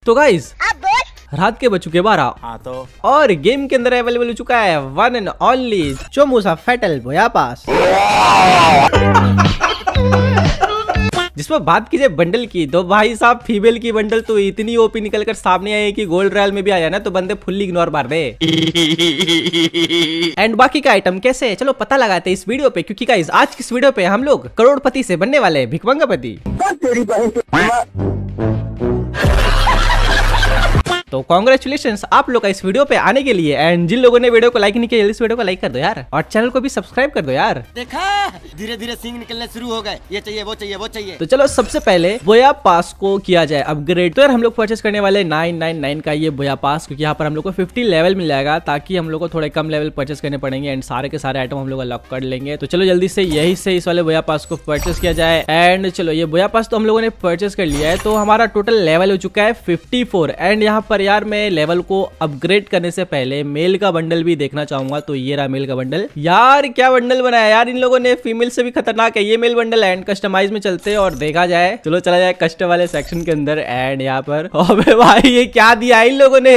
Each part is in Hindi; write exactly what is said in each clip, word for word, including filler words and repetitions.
तो गाइस रात के बज चुके बारह। हाँ तो और गेम के अंदर अवेलेबल हो चुका है वन एंड ओनली चोमूसा फैटल बोया पास। जिसमें बात कीजिए बंडल की तो भाई साहब फीमेल की बंडल तो इतनी ओपी निकल कर सामने आई है कि गोल्ड रॉयल में भी आ जाए ना तो बंदे फुल्ली इग्नोर मार दे। एंड बाकी का आइटम कैसे है चलो पता लगाते हैं इस वीडियो पे, क्योंकि गाइस आज की इस वीडियो पे हम लोग करोड़पति से बनने वाले भिखमंगापति। तो कॉन्ग्रेचुलेशंस आप लोग का इस वीडियो पे आने के लिए। एंड जिन लोगों ने वीडियो को लाइक नहीं किया जल्दी इस वीडियो को लाइक कर दो यार, और चैनल को भी सब्सक्राइब कर दो यार। देखा धीरे धीरे सींग निकलने शुरू हो गए, ये चाहिए वो चाहिए वो चाहिए। तो चलो सबसे पहले बोया पास को किया जाए अपग्रेड। तो यार हम लोग परचेस करने वाले नाइन नाइन नाइन का ये बोया पास, क्योंकि यहाँ पर हम लोग को फिफ्टी लेवल मिल जाएगा ताकि हम लोग को थोड़े कम लेवल परचेस करने पड़ेंगे एंड सारे के सारे आइटम हम लोग अनलॉक कर लेंगे। तो चलो जल्दी से यही से इस वाले बोया पास को परचेस किया जाए। एंड चलो ये बोया पास तो हम लोगों ने परचेस कर लिया है, तो हमारा टोटल लेवल हो चुका है फिफ्टी फोर। एंड यहाँ पर यार मैं लेवल को अपग्रेड करने से पहले मेल का बंडल भी देखना चाहूंगा। तो ये रहा मेल का बंडल। यार क्या बंडल बनाया यार इन लोगों ने, फीमेल से भी खतरनाक है ये मेल बंडल। एंड कस्टमाइज में चलते हैं और देखा जाए, चलो चला जाए कस्टम वाले सेक्शन के अंदर। एंड यहाँ पर अबे भाई ये क्या दिया इन लोगों ने,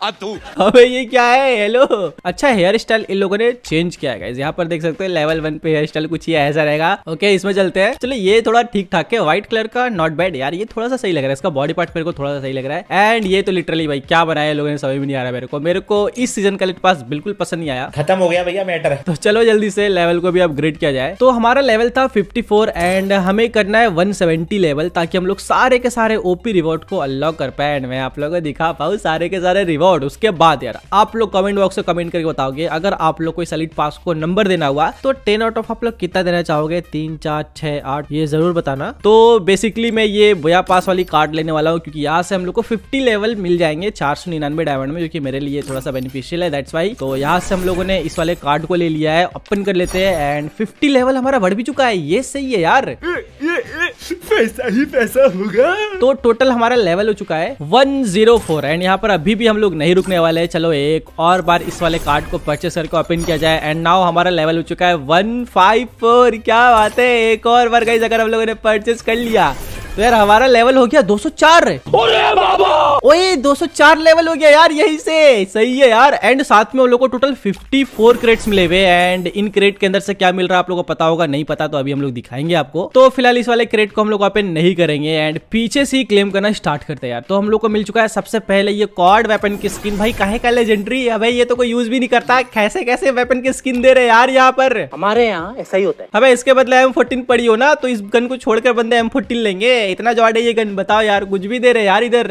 अबे ये क्या है। हेलो अच्छा हेयर स्टाइल इन लोगों ने चेंज किया है, यहाँ पर देख सकते हैं लेवल वन पे हेयर स्टाइल कुछ ही ऐसा रहेगा। ओके इसमें चलते हैं। चलो ये थोड़ा ठीक ठाक है, व्हाइट कलर का नॉट बैड यार, ये थोड़ा सा सही लग रहा है, इसका बॉडी पार्ट मेरे को थोड़ा सा सही लग रहा है। एंड ये तो लिटरली भाई क्या बनाया लोगों ने समझ में नहीं आ रहा मेरे को मेरे को इस सीजन का पास बिल्कुल पसंद नहीं आया, खत्म हो गया भैया मैटर। तो चलो जल्दी से लेवल को भी अपग्रेड किया जाए। तो हमारा लेवल था फिफ्टी फोर एंड हमें करना है वन सेवेंटी लेवल, ताकि हम लोग सारे के सारे ओपी रिवॉर्ड को अनलॉक कर पाए एंड मैं आप लोगों को दिखा पाऊँ सारे के सारे रिवॉर्ड। उसके बाद यार आप लोग कमेंट बॉक्स में कमेंट करके बताओगे अगर आप लोग को इस एलीट पास को नंबर देना हुआ तो टेन आउट ऑफ आप लोग कितना देना चाहोगे, तीन चार छह आठ ये जरूर बताना। तो बेसिकली मैं ये बोया पास वाली कार्ड लेने वाला हूँ, क्योंकि यहाँ से हम लोग को फिफ्टी लेवल मिल जाएंगे चार सौ निन्यानवे डायमंड में, जो कि मेरे लिए थोड़ा सा बेनिफिशियल है, दैट्स वाई। तो यहाँ से हम लोगों ने इस वाले कार्ड को ले लिया है, ओपन कर लेते हैं एंड फिफ्टी लेवल हमारा बढ़ भी चुका है, ये सही है यार। ये, ये, ये, पैसा ही पैसा होगा। तो टोटल हमारा लेवल हो चुका है वन जीरो फोर एंड यहाँ पर अभी भी हम लोग नहीं रुकने वाले हैं। चलो एक और बार इस वाले कार्ड को परचेस करके ओपन किया जाए एंड नाउ हमारा लेवल हो चुका है वन फाइव फोर। क्या बात है, एक और बार गाइस अगर हम लोगों ने परचेस कर लिया तो यार हमारा लेवल हो गया दो सौ चार। ओए बाबा ओए दो सौ चार लेवल हो गया यार, यही से सही है यार। एंड साथ में हम लोग को टोटल फिफ्टी फोर क्रेट्स मिले हुए एंड इन क्रेट के अंदर से क्या मिल रहा है आप लोगों को पता होगा, नहीं पता तो अभी हम लोग दिखाएंगे आपको। तो फिलहाल इस वाले क्रेट को हम लोग ओपन नहीं करेंगे एंड पीछे से ही क्लेम करना स्टार्ट करते हैं यार। तो हम लोग को मिल चुका है सबसे पहले ये कॉर्ड वेपन की स्किन। भाई काहे का लेजेंडरी है भाई, ये तो कोई यूज भी नहीं करता, कैसे कैसे वेपन की स्किन दे रहे यार यहाँ पर। हमारे यहाँ ऐसा ही होता है। अबे इसके बदले एम फोर्टीन पड़ी हो ना तो इस गन को छोड़कर बंदे एम फोर्टीन लेंगे, इतना जॉड है ये गन, बताओ यार कुछ भी दे रहे यार इधर।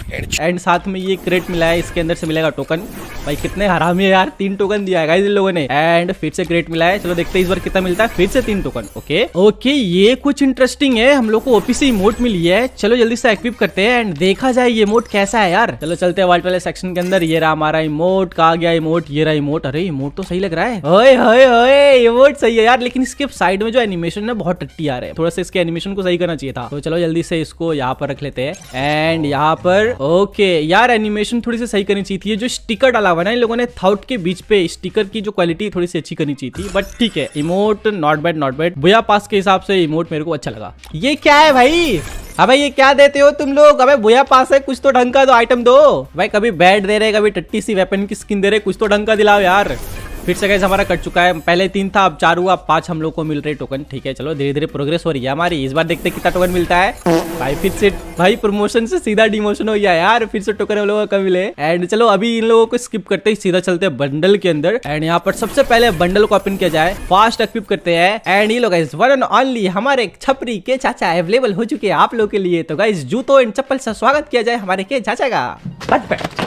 एंड साथ में ये क्रेट मिला है, इसके अंदर से मिलेगा टोकन। भाई कितने हरामी है यार, तीन टोकन दिया है इन लोगों ने। एंड फिर से क्रेट मिला है, चलो देखते हैं इस बार कितना मिलता है, फिर से तीन टोकन। ओके ओके ये कुछ इंटरेस्टिंग है, हम लोग को ओपीसी इमोट मिली है, चलो जल्दी से एक्टिव करते हैं एंड देखा जाए ये इमोट कैसा है यार। चलो चलते हैं वाइट वाले सेक्शन के अंदर। ये रहा हमारा इमोट, कहा गया इमोट, ये रहा इमोट। अरे इमोट तो सही लग रहा है, ओए ओए ओए इमोट सही है यार, लेकिन इसके साइड में जो एनिमेशन है बहुत टट्टी आ रहे हैं, थोड़ा सा इसके एनिमेशन को सही करना चाहिए था। तो चलो जल्दी से इसको यहाँ पर रख लेते हैं एंड यहाँ पर ओके यार एनिमेशन थोड़ी सी सही करनी चाहिए थी। ये जो स्टिकर डाला हुआ ना इन लोगों ने थाउट के बीच पे, स्टिकर की जो क्वालिटी थोड़ी सी अच्छी करनी चाहिए थी, बट ठीक है emote not bad not bad. Booyah pass के हिसाब से इमोट मेरे को अच्छा लगा। ये क्या है भाई, अबे ये क्या देते हो तुम लोग, अबे बोया पास है कुछ तो ढंग का तो आइटम दो भाई, कभी बैट दे रहे कभी टट्टी सी वेपन की स्किन दे रहे, कुछ तो ढंग का दिलाओ यार। फिर से गाइस हमारा कट चुका है, पहले तीन था अब चार हुआ, पांच हम लोग को मिल रहे टोकन। ठीक है चलो धीरे धीरे प्रोग्रेस हो रही है हमारी, इस बार देखते कितना टोकन मिलता है। भाई फिर से भाई प्रमोशन से सीधा डिमोशन हो गया यार, फिर से टोकन हम लोगों को कम मिले। एंड चलो अभी इन लोगों को स्किप करते ही सीधा चलते हैं बंडल के अंदर एंड यहाँ पर सबसे पहले बंडल को ओपन किया जाए, फास्ट एक्टिव करते हैं एंड ये लोग गाइस वन एंड ओनली हमारे छपरी के चाचा अवेलेबल हो चुके हैं आप लोग के लिए। तो गाइस जूतों एंड चप्पल से स्वागत किया जाए हमारे के चाचा का।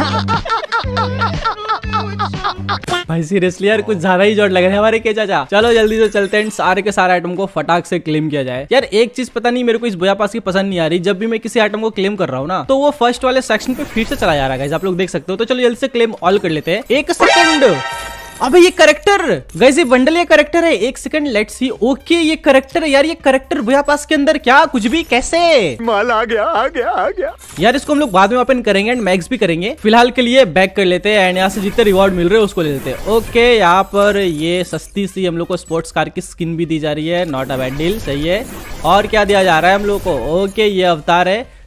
भाई सीरियसली यार कुछ ज्यादा ही जोड़ लग रहा है हमारे के चाचा। चलो जल्दी से चलते हैं, सारे के सारे आइटम को फटाक से क्लेम किया जाए। यार एक चीज पता नहीं मेरे को इस बोया पास की पसंद नहीं आ रही, जब भी मैं किसी आइटम को क्लेम कर रहा हूँ ना तो वो फर्स्ट वाले सेक्शन पे फिर से चला जा रहा है, आप लोग देख सकते हो। तो चलो जल्दी से क्लेम ऑल कर लेते हैं। एक सेकंड, अबे ये करेक्टर गाइस, ये बंडल ये करेक्टर है, एक सेकंड लेट्स सी। ओके ये करेक्टर है यार, ये करेक्टर बोया पास के अंदर क्या कुछ भी कैसे माल आ गया आ गया आ गया यार। इसको हम लोग बाद में ओपन करेंगे एंड मैक्स भी करेंगे, फिलहाल के लिए बैक कर लेते हैं एंड यहाँ से जितने रिवॉर्ड मिल रहे हैं उसको ले लेते हैं। ओके यहाँ पर ये सस्ती सी हम लोग को स्पोर्ट्स कार की स्किन भी दी जा रही है, नॉट अ बैड डील, सही है। और क्या दिया जा रहा है हम लोग को, ओके ये अवतार है,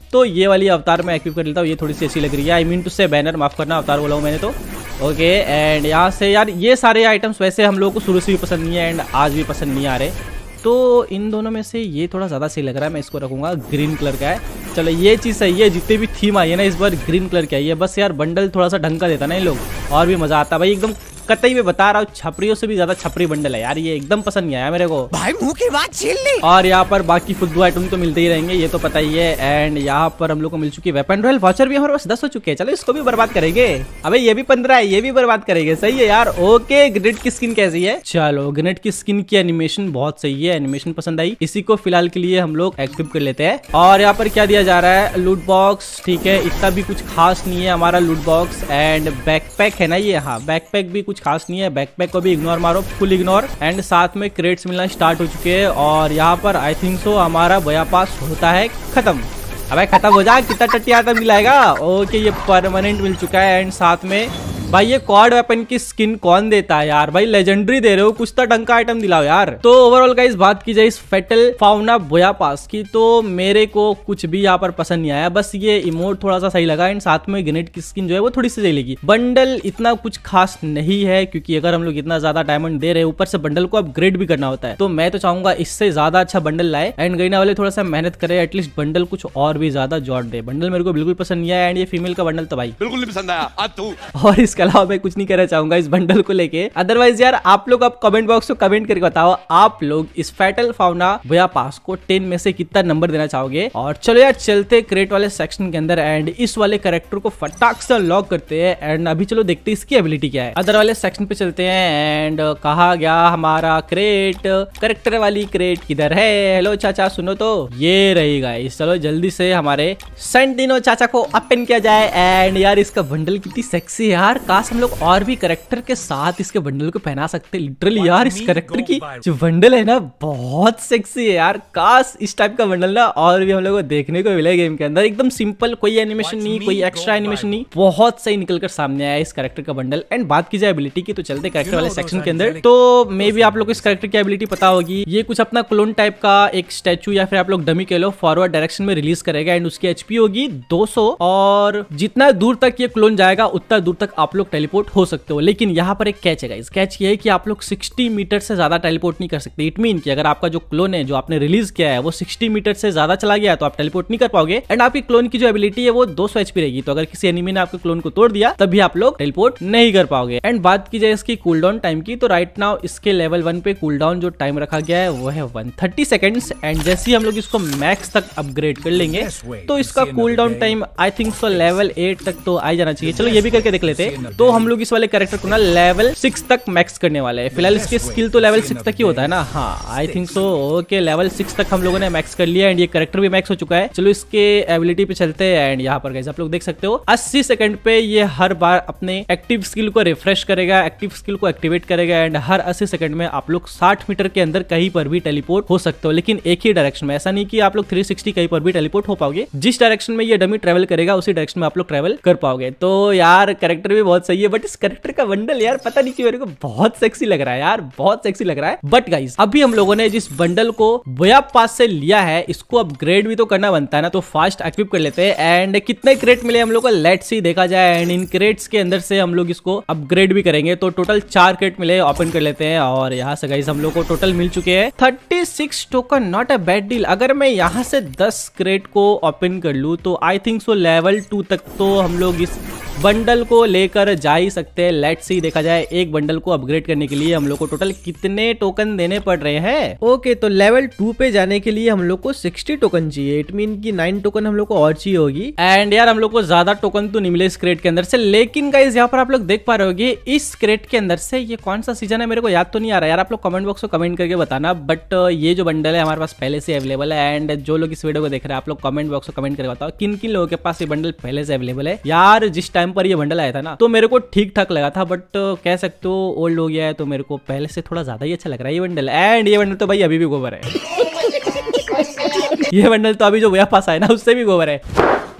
तो ये वाली अवतार मैं एक्टिव कर लेता हूँ, ये थोड़ी सी अच्छी लग रही है। I mean to say banner, माफ करना अवतार बोला हूँ मैंने तो। ओके एंड यहाँ से यार ये सारे आइटम्स वैसे हम लोगों को शुरू से भी पसंद नहीं है एंड आज भी पसंद नहीं आ रहे, तो इन दोनों में से ये थोड़ा ज़्यादा सही लग रहा है, मैं इसको रखूंगा। ग्रीन कलर का है, चलो ये चीज़ सही है। जितने भी थीम आई है ना इस बार ग्रीन कलर की आई है। बस यार बंडल थोड़ा सा ढंग का देता ना ये लोग, और भी मजा आता भाई। एकदम कतई में बता रहा हूँ, छपरियों से भी ज्यादा छपरी बंडल है यार, ये एकदम पसंद नहीं आया मेरे को भाई, मुंह की बात छीन ली। और यहाँ पर बाकी फुद्दू आइटम तो मिलते ही रहेंगे, ये तो पता ही है। एंड यहाँ पर हम लोग को मिल चुकी है वेपन रॉयल वाचर भी हमारे पास दस हो चुके हैं। चलो इसको भी बर्बाद करेंगे। अबे ये भी पंद्रह है, ये भी बर्बाद करेंगे। सही है यार। ओके ग्रेनेड की स्किन कैसी है? चलो ग्रेनेड की स्किन की एनिमेशन बहुत सही है, एनिमेशन पसंद आई। इसी को फिलहाल के लिए हम लोग एक्टिव कर लेते हैं। और यहाँ पर क्या दिया जा रहा है? लूट बॉक्स, ठीक है, इतना भी कुछ खास नहीं है हमारा लूट बॉक्स। एंड बैकपैक है ना ये, हाँ बैकपैक भी कुछ खास नहीं है। बैकपैक को भी इग्नोर मारो, फुल इग्नोर। एंड साथ में क्रेट्स मिलना स्टार्ट हो चुके हैं और यहाँ पर आई थिंक सो हमारा बया पास होता है खत्म। अबे खत्म हो जा, कितना टट्टी आइटम मिलाएगा? ओके ये परमानेंट मिल चुका है। एंड साथ में भाई ये क्वाड वेपन की स्किन कौन देता है यार? भाई लेजेंडरी दे रहे हो, कुछ तो ढंग का आइटम दिलाओ यार। तो ओवरऑल गाइस बात की जाए इस फेटल फाउना बोया पास की, तो मेरे को कुछ भी यहाँ पर पसंद नहीं आया। बस ये इमोट थोड़ा सा सही लगा एंड साथ में ग्रेनेड की स्किन जो है वो थोड़ी सी सही लगी। बंडल इतना कुछ खास नहीं है, क्योंकि अगर हम लोग इतना ज्यादा डायमंड दे रहे हैं, ऊपर से बंडल को अपग्रेड भी करना होता है, तो मैं तो चाहूंगा इससे ज्यादा अच्छा बंडल लाए। एंड गईना वाले थोड़ा सा मेहनत करे, एटलीस्ट बंडल कुछ और भी ज्यादा जोड़ दे। बंडल मेरे को बिल्कुल पसंद नहीं आया एंड ये फीमेल का बंडल तो भाई बिल्कुल नहीं पसंद आया। और इसके अलावा मैं कुछ नहीं चाहूंगा इस बंडल को लेके। अदरवाइज यार आप लोग अब कमेंट बॉक्स में कमेंट करके बताओ, आप लोग इस फेटल फाउना बोया पास को टेन में से कितना नंबर देना चाहोगे। और चलो यार चलते क्रेट वाले सेक्शन के अंदर एंड इस वाले कैरेक्टर को फटाक से लॉक करते हैं। एंड अभी चलो देखते हैं इसकी एबिलिटी क्या है। अदर वाले सेक्शन पे चलते हैं एंड कहा गया हमारा क्रेट, कैरेक्टर वाली क्रेट किधर है? हेलो चाचा सुनो तो, ये रही गाइस। चलो जल्दी से हमारे सेंटिनो चाचा को ओपन किया जाए। एंड यार इसका बंडल कितनी सेक्सी है यार, काश हम लोग और भी करेक्टर के साथ इसके बंडल को पहना सकते। लिटरली यार इस करेक्टर की जो बंडल है ना बहुत सेक्सी है यार। काश इस टाइप का बंडल ना और भी हम लोग को देखने को मिले गेम के अंदर। एकदम सिंपल, कोई एनिमेशन नहीं, कोई एक्स्ट्रा एनिमेशन नहीं, बहुत सही निकलकर सामने आया इस करेक्टर का बंडल। एंड बात की जाए एबिलिटी की, तो चलते करेक्टर वाले सेक्शन के अंदर। तो मे भी आप लोग को इस करेक्टर की एबिलिटी पता होगी। ये कुछ अपना क्लोन टाइप का एक स्टैचू या फिर आप लोग डमी कह लो, फॉरवर्ड डायरेक्शन में रिलीज करेगा। एंड उसकी एचपी होगी दो सौ और जितना दूर तक ये क्लोन जाएगा उतना दूर तक आप लोग टेलीपोर्ट हो सकते हो। लेकिन यहाँ पर एक कैच है गाइस, कैच ये है कि आप लोग साठ मीटर से ज्यादा टेलीपोर्ट नहीं कर सकते। इट मीन कि अगर आपका जो क्लोन है जो आपने रिलीज किया है वो साठ मीटर से ज्यादा चला गया तो आप टेलीपोर्ट नहीं कर पाओगे। एंड आपकी क्लोन की जो एबिलिटी है वो दो सौ एचपी रहेगी, तो अगर किसी एनिमी ने आपके क्लोन को तोड़ दिया तब भी आप लोग टेलीपोर्ट नहीं कर पाओगे। एंड बात की जाए इसकी कूलडाउन टाइम की, तो राइट नाउ इसके लेवल वन पे कूलडाउन जो टाइम रखा गया है वो है वन थर्टी सेकेंड्स। एंड जैसे ही हम लोग इसको मैक्स तक अपग्रेड कर लेंगे तो इसका cooldown time I think so level eight तक तो आ जाना चाहिए। चलो ये भी करके देख लेते हैं। तो हम लोग इस वाले कैरेक्टर को ना लेवल सिक्स तक मैक्स करने वाले हैं। फिलहाल इसके स्किल तो लेवल सिक्स तक ही होता है ना, हाँ I think so. Okay level six तक हम लोगों ने मैक्स कर लिया एंड ये कैरेक्टर भी मैक्स हो चुका है। चलो इसके एबिलिटी पे चलते हैं। एंड यहाँ पर गाइस आप लोग देख सकते हो अस्सी सेकंड पे ये हर बार अपने एक्टिव स्किल को रिफ्रेश करेगा, एक्टिव स्किल को एक्टिवेट करेगा। एंड हर अस्सी सेकंड में आप लोग साठ मीटर के अंदर कहीं पर भी टेलीपोर्ट हो सकते हो, लेकिन एक ही डायरेक्शन में। ऐसा नहीं कि आप लोग तीन सौ साठ कहीं पर भी टेलीपोर्ट हो पाओगे। जिस डायरेक्शन में ये डमी ट्रेवल करेगा उसी डायरेक्शन में आप लोग ट्रेवल कर पाओगे। तो यार कैरेक्टर भी बहुत सही है, बट इस कैरेक्टर का बंडल यार पता नहीं क्यों मेरे को बहुत सेक्सी लग रहा है यार, बहुत सेक्सी लग रहा है। बट गाइस अभी हम लोगों ने जिस बंडल को बोया पास से लिया है इसको अपग्रेड भी तो करना बनता है ना, तो फास्ट एक्टिव कर लेते हैं। एंड कितने क्रेट मिले हम लोग को लेट्स सी, देखा जाए। एंड इन क्रेट्स के अंदर से हम लोग इसको अपग्रेड भी करेंगे, तो टोटल चार क्रेट मिले, ओपन कर लेते हैं। और यहाँ से गाइस हम लोग को टोटल मिल चुके हैं thirty six token, not a bad deal. अगर मैं यहाँ से दस क्रेट को ओपन कर लूँ तो I think so level two तक तो हम लोग इस बंडल को लेकर जा ही सकते हैं। लेट्स सी, देखा जाए एक बंडल को अपग्रेड करने के लिए हम लोग को टोटल कितने टोकन देने पड़ रहे हैं। ओके तो लेवल टू पे जाने के लिए हम लोग को साठ टोकन चाहिए। इट मीन कि नाइन टोकन हम लोग को और चाहिए होगी। एंड यार हम लोग को ज्यादा टोकन तो नहीं मिले इस क्रेट के अंदर से, लेकिन गाइस यहाँ पर आप लोग देख पा रहे होगे इस क्रेट के अंदर से ये कौन सा सीजन है मेरे को याद तो नहीं आ रहा यार, आप लोग कमेंट बॉक्स में कमेंट करके बताना। बट ये जो बंडल है हमारे पास पहले से अवेलेबल है। एंड जो लोग इस वीडियो को देख रहे हैं आप लोग कमेंट बॉक्स में कमेंट करके बताओ किन किन लोगों के पास ये बंडल पहले से अवेलेबल है। यार जिस टाइम पर ये बंडल आया था ना तो मेरे को ठीक ठाक लगा था, बट कह सकते हो ओल्ड हो गया है तो मेरे को पहले से थोड़ा ज्यादा ही अच्छा लग रहा है ये बंडल। एंड ये बंडल तो भाई अभी भी गोबर है ये बंडल तो अभी जो भैया पास आया ना उससे भी गोबर है।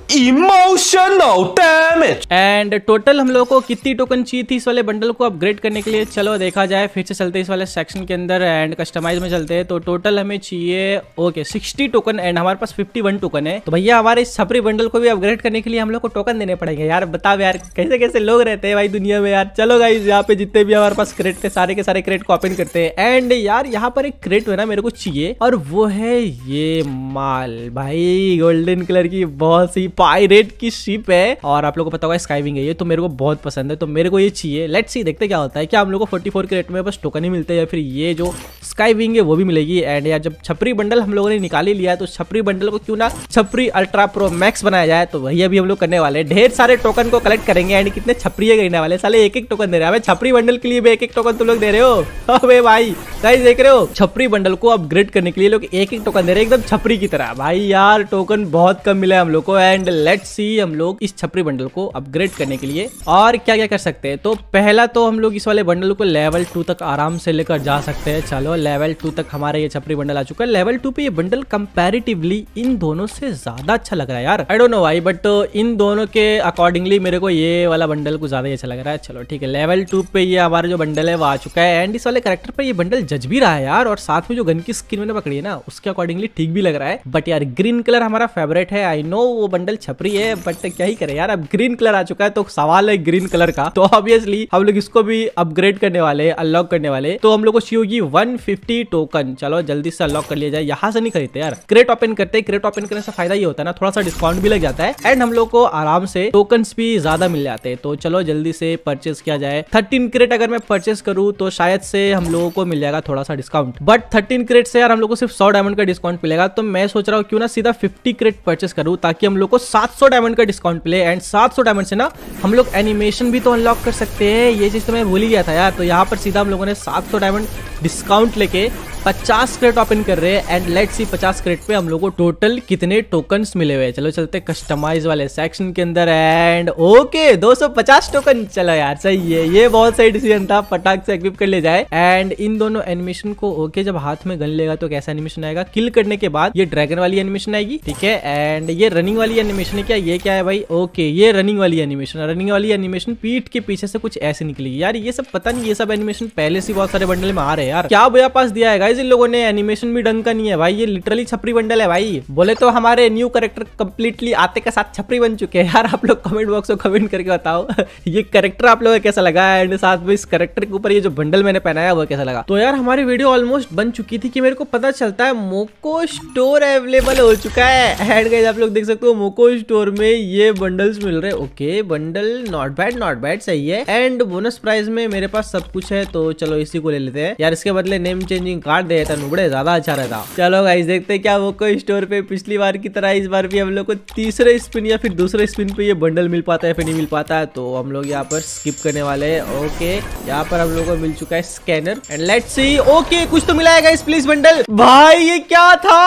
Emotional damage. एंड टोटल हम लोग को कितनी टोकन चाहिए थी इस वाले बंडल को अपग्रेड करने के लिए, चलो देखा जाए। फिर से चलते इस वाले सेक्शन के अंदर एंड कस्टमाइज में चलते हैं। तो टोटल हमें चाहिए ओके सिक्सटी टोकन एंड हमारे पास फिफ्टी वन टोकन है। तो भैया हमारे इस छपरी बंडल को भी अपग्रेड करने के लिए हम लोग को टोकन देने पड़ेंगे यार। बताओ यार कैसे कैसे लोग रहते हैं भाई दुनिया में यार। चलो गाइस यहाँ पे जितने भी हमारे पास क्रेट थे सारे के सारे क्रेट को ओपन करते हैं। एंड यार यहाँ पर एक क्रेट है ना मेरे को चाहिए और वो है ये माल भाई, गोल्डन कलर की बहुत सी पायरेट की शिप है और आप लोगों को पता होगा स्काईविंग है ये, तो मेरे को बहुत पसंद है तो मेरे को ये चाहिए। लेट्स सी देखते क्या होता है। क्या हम लोग को फोर्टी फोर के रेट में बस टोकन ही मिलते हैं या फिर ये जो स्काईविंग है वो भी मिलेगी। एंड यार जब छपरी बंडल हम लोगों ने निकाल ही लिया है तो छपरी बंडल को क्यों ना छपरी अल्ट्रा प्रो मैक्स बनाया जाए। तो वही अभी हम लोग करने वाले, ढेर सारे टोकन को कलेक्ट करेंगे। एंड कितने छपरी गिरने वाले साले, एक एक टोकन दे रहे हैं छपरी बंडल के लिए भी। एक एक टोकन तुम लोग दे रहे हो अबे भाई, गाइस देख रहे हो छपरी बंडल को अपग्रेड करने के लिए लोग एक एक टोकन दे रहे हैं एकदम छपरी की तरह। भाई यार टोकन बहुत कम मिला है हम लोग को। एंड लेट्स सी हम लोग इस छपरी बंडल को अपग्रेड करने के लिए और क्या क्या कर सकते हैं। तो पहला तो हम लोग इस वाले बंडल को लेवल टू तक आराम से लेकर जा सकते हैं। चलो लेवल टू तक हमारा ये छपरी बंडल आ चुका है। लेवल टू पे ये बंडल कंपैरेटिवली इन दोनों से ज्यादा अच्छा लग रहा है यार। I don't know why but इन दोनों के अकॉर्डिंगली मेरे को ये वाला बंडल कुछ ज्यादा अच्छा लग रहा है। चलो ठीक है, लेवल टू पे ये हमारा जो बंडल है वो आ चुका है। एंड इस वाले कैरेक्टर पे ये बंडल जज भी रहा है यार और साथ में जो गन की स्किन मैंने पकड़ी है ना उसके अकॉर्डिंगली ठीक भी लग रहा है। बट यार ग्रीन कलर हमारा फेवरेट है। आई नो वो बंडल छपरी है बट क्या ही करे यार, अब ग्रीन कलर आ चुका है तो सवाल है ग्रीन कलर का। तो ऑब्वियसली हम लोग इसको भी अपग्रेड करने वाले, अनलॉक करने वाले। तो हम लोग को चाहिए होगी वन फिफ्टी टोकन। चलो जल्दी से अनलॉक कर लिया जाए। यहाँ से नहीं खरीदते यार, क्रेट ओपन करते। क्रेट ओपन करने से फायदा ये होता है ना थोड़ा सा डिस्काउंट भी लग जाता है एंड हम लोग को आराम से टोकन्स भी ज्यादा मिल जाते हैं। तो चलो जल्दी से परचेस किया जाए। थर्टीन क्रेट अगर मैं परचेस करूँ तो शायद से हम लोगों को मिल जाएगा थोड़ा सा डिस्काउंट। बट थर्टीन क्रेट से यार हम लोग को सिर्फ सौ डायमंड का डिस्काउंट मिलेगा। तो मैं सोच रहा हूँ क्यों ना सीधा फिफ्टी क्रेट परचेस करूँ ताकि हम लोग को सात सौ डायमंड का डिस्काउंट मिले। एंड सात सौ डायमंड से ना हम लोग एनिमेशन भी तो अनलॉक कर सकते हैं। ये चीज तो मैं भूल ही गया था यार। तो यहाँ पर सीधा हम लोगों ने सात सौ डायमंड डिस्काउंट लेके पचास क्रेट ओपन कर रहे हैं। एंड लेट्स सी पचास क्रेट पे हम लोग को टोटल कितने टोकन्स मिले हुए हैं। चलो चलते कस्टमाइज वाले सेक्शन के अंदर। एंड ओके दो सौ पचास टोकन, चलो यार सही है, ये बहुत सही डिसीजन था। फटाक से एक्विप कर ले जाए। एंड इन दोनों एनिमेशन को ओके जब हाथ में गन लेगा तो कैसा एनिमेशन आएगा, किल करने के बाद ये ड्रैगन वाली एनिमेशन आएगी, ठीक है। एंड ये रनिंग वाली एनिमेशन है क्या, ये क्या है भाई, ओके ये रनिंग वाली एनिमेशन। रनिंग वाली एनिमेशन पीठ के पीछे से कुछ ऐसे निकलेगी यार। ये सब पता नहीं, ये सब एनिमेशन पहले से बहुत सारे बंडल में आ रहे हैं यार। क्या भैया पास दिया है गाइस इन लोगों ने, एनिमेशन भी ढंग का नहीं है भाई। ये लिटरली छपरी बंडल है भाई। बोले तो हमारे न्यू कैरेक्टर कंप्लीटली आते के साथ छपरी बन चुके हैं यार। आप लोग कमेंट बॉक्स में कमेंट करके बताओ ये कैरेक्टर आप लोगों को कैसा लगा एंड साथ में इस कैरेक्टर के ऊपर ये जो बंडल मैंने पहनाया वो कैसा लगा। तो यार हमारी वीडियो ऑलमोस्ट बन चुकी थी कि मेरे को पता चलता है मोको स्टोर अवेलेबल हो चुका है। एंड गाइस आप लोग देख सकते हो मोको स्टोर में ये बंडल्स मिल रहे हैं। Okay bundle not bad not bad सही है। एंड बोनस प्राइस में मेरे पास सब कुछ है तो चलो इसी को ले लेते हैं यार। इसके बदले नेम चेंजिंग कार्ड दे देता नुबड़े ज्यादा अच्छा रहता। चलो गाइस देखते हैं क्या मोको स्टोर पे पिछली बार की तरह इस बार भी हम लोग को तीसरे स्पिन या फिर दूसरे स्पिन पे ये बंडल मिल पाता है फिर नहीं मिल पाता है। तो हम लोग यहाँ पर स्किप करने वाले हैं। ओके यहाँ पर हम लोग को मिल चुका है scanner and let's see. Okay कुछ तो मिला है गाइस, प्लीज बंडल। भाई ये क्या था,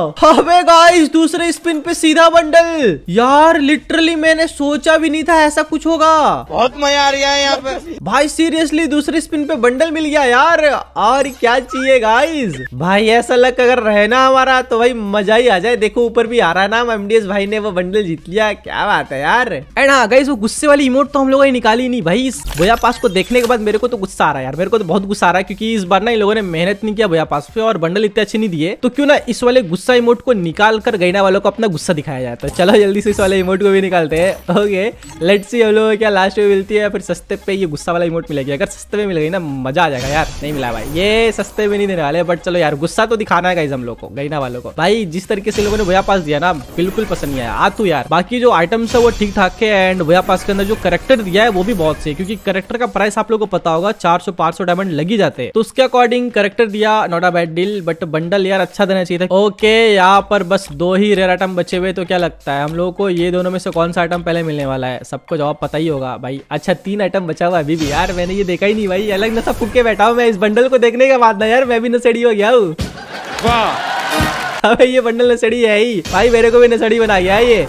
अबे गाइस दूसरे स्पिन पे सीधा बंडल यार। लिटरली मैंने सोचा भी नहीं था ऐसा कुछ होगा। बहुत मजा आ रहा है यहाँ पे भाई सीरियसली दूसरे स्पिन पे बंडल मिल गया यार। और क्या चाहिए गाइस, भाई ऐसा लक अगर रहे ना हमारा तो भाई मजा ही आ जाए। देखो ऊपर भी आ रहा है नाम, एमडीएस भाई ने वो बंडल जीत लिया, क्या बात है यार। एंड हाँ गाइस वो गुस्से वाली इमोट तो हम लोगों ने निकाली नहीं भाई। इस भैया पास को देखने के बाद मेरे को तो गुस्सा आ रहा है यार। मेरे को तो बहुत गुस्सा आ रहा है क्योंकि इस बार ना इन लोगों ने मेहनत नहीं किया भैया पास पे और बंडल इतने अच्छे नहीं दिए। तो क्यों ना इस वाले गुस्सा इमोट को निकाल कर गैना वालों को अपना गुस्सा दिखाया जाए। तो चलो जल्दी से इस वाले इमोट को भी निकालते हैं। ओके लेट्स सी हम लोग क्या लास्ट में मिलती है या फिर सस्ते पे ये गुस्सा वाला इमोट मिलेगी। अगर सस्ते में मिल गई ना मजा आ जाएगा यार। नहीं मिला भाई, ये सस्ते में नहीं देने वाले बट चलो यार गुस्सा तो दिखाना है गाइस हम लोग को, गैना वालों को। भाई जिस तरीके से लोगों ने भैया पास दिया ना बिल्कुल पसंद नहीं आया। आ तू यार बाकी जो आइटम्स है वो ठीक ठाक है। एंड भैया पास के अंदर जो कैरेक्टर दिया है वो भी बहुत सही, क्योंकि कैरेक्टर का प्राइस आप लोगों को पता होगा चार सौ पाँच सौ डायमंड लगी जाते हैं। तो उसके अकॉर्डिंग कैरेक्टर दिया, not a bad deal. But bundle यार अच्छा देना चाहिए था। ओके यहाँ पर बस दो ही रेयर आइटम बचे हुए। तो क्या लगता है हम लोगों को ये दोनों में से कौन सा आइटम पहले मिलने वाला है? सबको जवाब पता ही होगा भाई। अच्छा तीन आइटम बचा हुआ अभी भी यार, मैंने ये देखा ही नहीं भाई। अलग नशा फूक के बैठा हूँ मैं इस बंडल को देखने के बाद ना यार, मैं भी नशेड़ी हो गया हूँ। अबे ये बंडल नशेड़ी है ही भाई, मेरे को भी नशेड़ी बना गया है ये।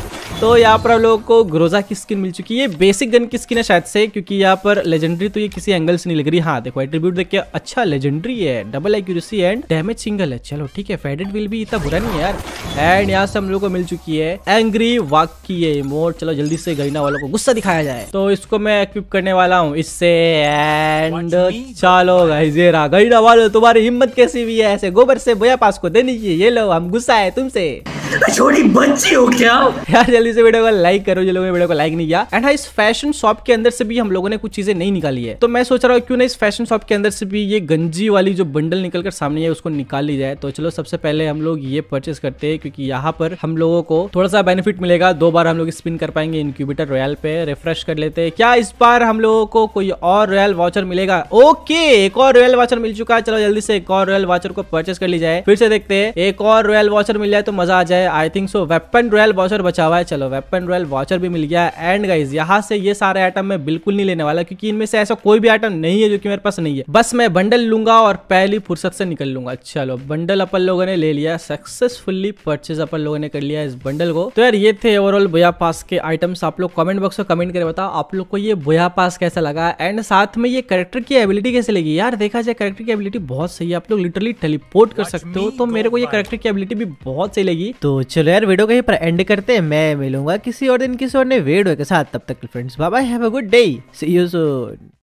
तो यहाँ पर हम लोगों को ग्रोजा की स्किन मिल चुकी है, बेसिक गन की स्किन है शायद से, क्योंकि यहाँ पर लेजेंडरी तो ये किसी एंगल से नहीं लग रही। हाँ देखो एट्रीब्यूट देख के अच्छा लेजेंडरी है, double accuracy and damage single है। चलो ठीक है, फेडेड विल भी इतना बुरा नहीं है यार। एंड यहाँ से हम लोग को मिल चुकी है एंग्री वाक की ये इमोट। चलो जल्दी से गरीना वालों को गुस्सा दिखाया जाए। तो इसको मैं इक्विप करने वाला हूँ इससे। एंड चलो गाइस ये रहा गरीना वालों, तुम्हारी हिम्मत कैसी भी है ऐसे गोबर से बोया पास को देनी चाहिए। ये लो हम गुस्सा है तुमसे, छोटी बच्ची हो क्या यार। जल्दी से वीडियो को लाइक करो, जो लोगों ने वीडियो को लाइक नहीं किया। एंड हाँ, इस फैशन शॉप के अंदर से भी हम लोगों ने कुछ चीजें नहीं निकाली है, तो मैं सोच रहा हूँ क्यों ना इस फैशन शॉप के अंदर से भी ये गंजी वाली जो बंडल निकल कर सामने है उसको निकाल ली जाए। तो चलो सबसे पहले हम लोग ये परचेस करते हैं, क्योंकि यहाँ पर हम लोगों को थोड़ा सा बेनिफिट मिलेगा। दो बार हम लोग स्पिन कर पाएंगे इनक्यूबेटर रॉयल पे। रिफ्रेश कर लेते हैं, क्या इस बार हम लोगों को कोई और रॉयल वाचर मिलेगा? ओके, एक और रॉयल वाचर मिल चुका है। चलो जल्दी से एक और रॉयल वाचर को परचेस कर ली जाए। फिर से देखते हैं, एक और रॉयल वाचर मिल जाए तो मजा आ जाए। I think so weapon royale voucher बचा हुआ है। चलो वेपन रॉयल वाचर भी मिल गया। एंड गाइज यहाँ से ये सारे आइटम मैं बिल्कुल नहीं लेने वाला, क्योंकि इनमें से ऐसा कोई भी आइटम नहीं है जो कि मेरे पास नहीं है। बस मैं बंडल लूंगा और पहली फुर्सत से निकल लूंगा। चलो बंडल अपन लोगों ने ले लिया, सक्सेसफुली परचेज अपन लोगों ने कर लिया इस बंडल को। तो यार ये थे ओवरऑल बोया पास के आइटम्स। आप लोग कमेंट बॉक्स में कमेंट करके बताओ आप लोग को ये बोया पास कैसा लगा। एंड साथ में ये कैरेक्टर की एबिलिटी कैसे लगी यार। देखा जाए कैरेक्टर की एबिलिटी बहुत सही है, आप लोग लिटरली टेलीपोर्ट कर सकते हो। तो मेरे को ये कैरेक्टर की एबिलिटी भी बहुत सही लगी। तो चलो यार वीडियो को यहीं पर एंड करते हैं। मैं मिलूंगा किसी और दिन किसी और नए वीडियो के साथ। तब तक friends bye bye, have a good day, see you soon.